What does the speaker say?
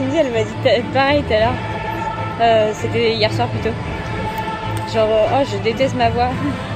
Cindy, elle m'a dit pareil tout à l'heure. C'était hier soir plutôt. Genre, oh, je déteste ma voix.